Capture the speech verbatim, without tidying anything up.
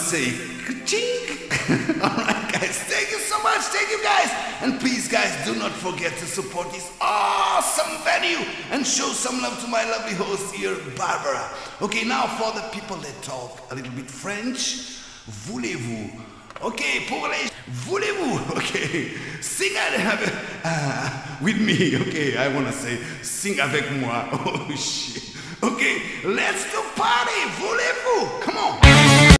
say ka-chink. Alright guys, thank you so much, thank you guys. And please guys, do not forget to support this awesome venue and show some love to my lovely host here, Barbara. Okay, now for the people that talk a little bit French, voulez-vous? Okay, pour les voulez-vous? Okay, sing uh, with me. Okay, I wanna say sing avec moi. Oh shit. Okay, let's do party. Voulez-vous? Come on.